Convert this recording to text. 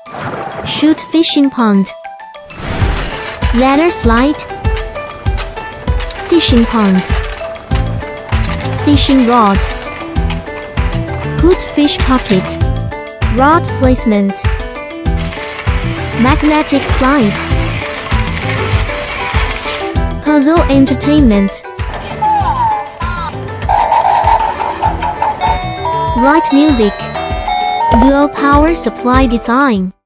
Chute fishing pond. Ladder slide. Fishing pond. Fishing rod. Put fish pocket. Rod placement. Magnetic slide. Puzzle entertainment. Light music. Dual power supply design.